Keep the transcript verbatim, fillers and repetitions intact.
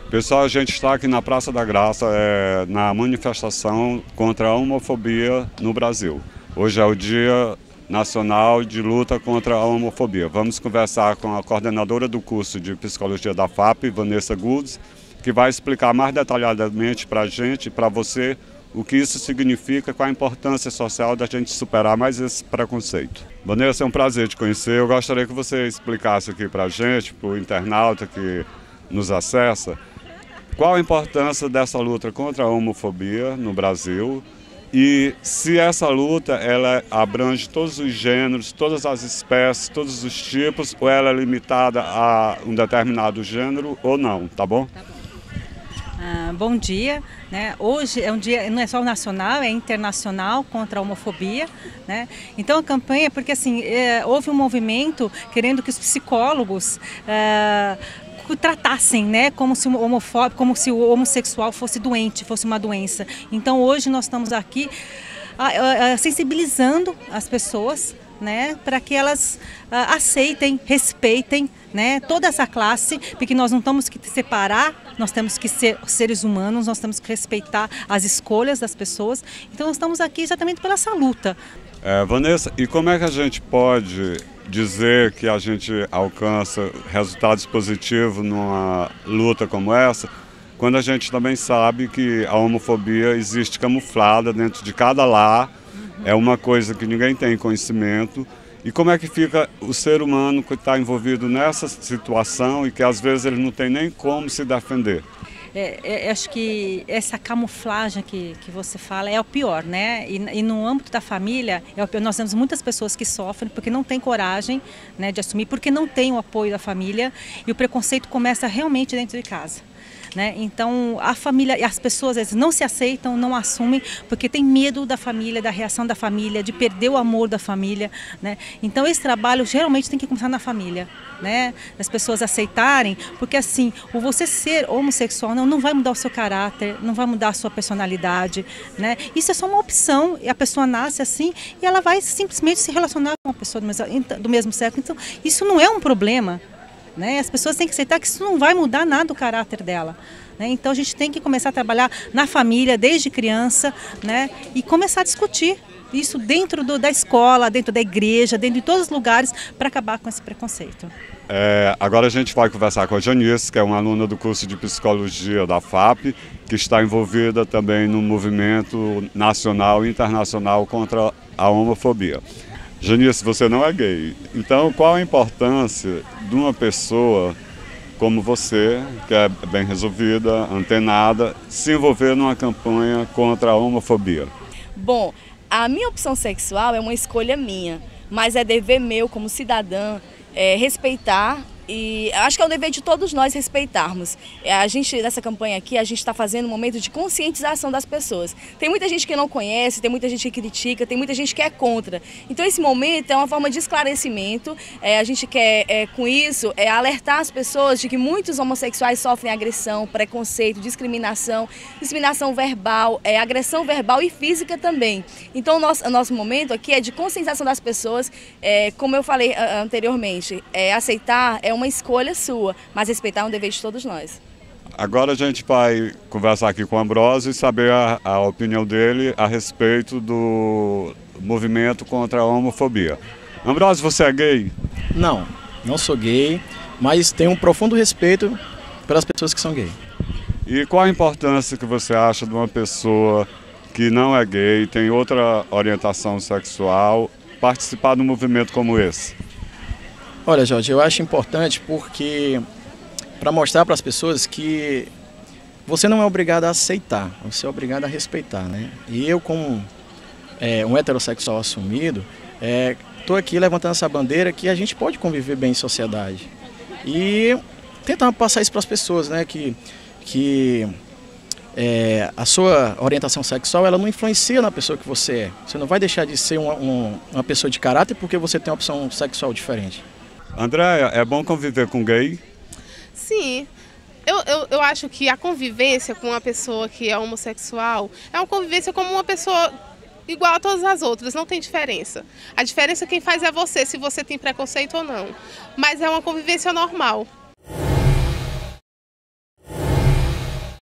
Pessoal, a gente está aqui na Praça da Graça, é, na manifestação contra a homofobia no Brasil. Hoje é o Dia Nacional de Luta contra a Homofobia. Vamos conversar com a coordenadora do curso de Psicologia da F A P, Vanessa Goulds, que vai explicar mais detalhadamente para a gente e para você o que isso significa, qual a importância social da gente superar mais esse preconceito. Vanessa, é um prazer te conhecer. Eu gostaria que você explicasse aqui para a gente, para o internauta que nos acessa, qual a importância dessa luta contra a homofobia no Brasil e se essa luta ela abrange todos os gêneros, todas as espécies, todos os tipos, ou ela é limitada a um determinado gênero ou não, tá bom? Tá bom. Ah, bom dia, né? Hoje é um dia, não é só nacional, é internacional contra a homofobia, né? Então a campanha, porque assim, é, houve um movimento querendo que os psicólogos é, tratassem, né, como se o homofóbico, como se o homossexual fosse doente, fosse uma doença. Então hoje nós estamos aqui a, a, a, sensibilizando as pessoas, né, para que elas a, aceitem, respeitem, né, toda essa classe, porque nós não temos que separar, nós temos que ser seres humanos, nós temos que respeitar as escolhas das pessoas. Então nós estamos aqui exatamente pela essa luta. É, Vanessa, e como é que a gente pode dizer que a gente alcança resultados positivos numa luta como essa, quando a gente também sabe que a homofobia existe camuflada dentro de cada lar, é uma coisa que ninguém tem conhecimento, e como é que fica o ser humano que está envolvido nessa situação e que às vezes ele não tem nem como se defender? É, é, acho que essa camuflagem que, que você fala é o pior, né? E, e no âmbito da família, é o pior. Nós temos muitas pessoas que sofrem porque não têm coragem, né, de assumir, porque não tem o apoio da família e o preconceito começa realmente dentro de casa. Né? Então a família e as pessoas às vezes não se aceitam, não assumem, porque tem medo da família, da reação da família, de perder o amor da família, né? Então esse trabalho geralmente tem que começar na família, né? As pessoas aceitarem, porque assim, o você ser homossexual não, não vai mudar o seu caráter, não vai mudar a sua personalidade, né? Isso é só uma opção, e a pessoa nasce assim e ela vai simplesmente se relacionar com uma pessoa do mesmo, do mesmo sexo. Então isso não é um problema. Né? As pessoas têm que aceitar que isso não vai mudar nada o caráter dela. Né? Então a gente tem que começar a trabalhar na família, desde criança, né? E começar a discutir isso dentro do, da escola, dentro da igreja, dentro de todos os lugares, para acabar com esse preconceito. É, agora a gente vai conversar com a Janice, que é uma aluna do curso de Psicologia da F A P, que está envolvida também no movimento nacional e internacional contra a homofobia. Janice, você não é gay, então qual a importância de uma pessoa como você, que é bem resolvida, antenada, se envolver numa campanha contra a homofobia? Bom, a minha opção sexual é uma escolha minha, mas é dever meu como cidadã é, respeitar. E acho que é o dever de todos nós respeitarmos. A gente, nessa campanha aqui, a gente está fazendo um momento de conscientização das pessoas. Tem muita gente que não conhece, tem muita gente que critica, tem muita gente que é contra. Então esse momento é uma forma de esclarecimento. É, a gente quer, é, com isso, é, alertar as pessoas de que muitos homossexuais sofrem agressão, preconceito, discriminação, discriminação verbal, é, agressão verbal e física também. Então o nosso, o nosso momento aqui é de conscientização das pessoas, é, como eu falei anteriormente, é, aceitar é uma uma escolha sua, mas respeitar é um dever de todos nós. Agora a gente vai conversar aqui com o Ambrósio e saber a, a opinião dele a respeito do movimento contra a homofobia. Ambrósio, você é gay? Não, não sou gay, mas tenho um profundo respeito pelas pessoas que são gay. E qual a importância que você acha de uma pessoa que não é gay, tem outra orientação sexual, participar de um movimento como esse? Olha, Jorge, eu acho importante porque para mostrar para as pessoas que você não é obrigado a aceitar, você é obrigado a respeitar, né? E eu, como é, um heterossexual assumido, estou é, aqui levantando essa bandeira que a gente pode conviver bem em sociedade e tentar passar isso para as pessoas, né? Que, que é, a sua orientação sexual ela não influencia na pessoa que você é. Você não vai deixar de ser uma, um, uma pessoa de caráter porque você tem uma opção sexual diferente. Andréia, é bom conviver com gay? Sim, eu, eu, eu acho que a convivência com uma pessoa que é homossexual é uma convivência como uma pessoa igual a todas as outras, não tem diferença. A diferença quem faz é você, se você tem preconceito ou não. Mas é uma convivência normal.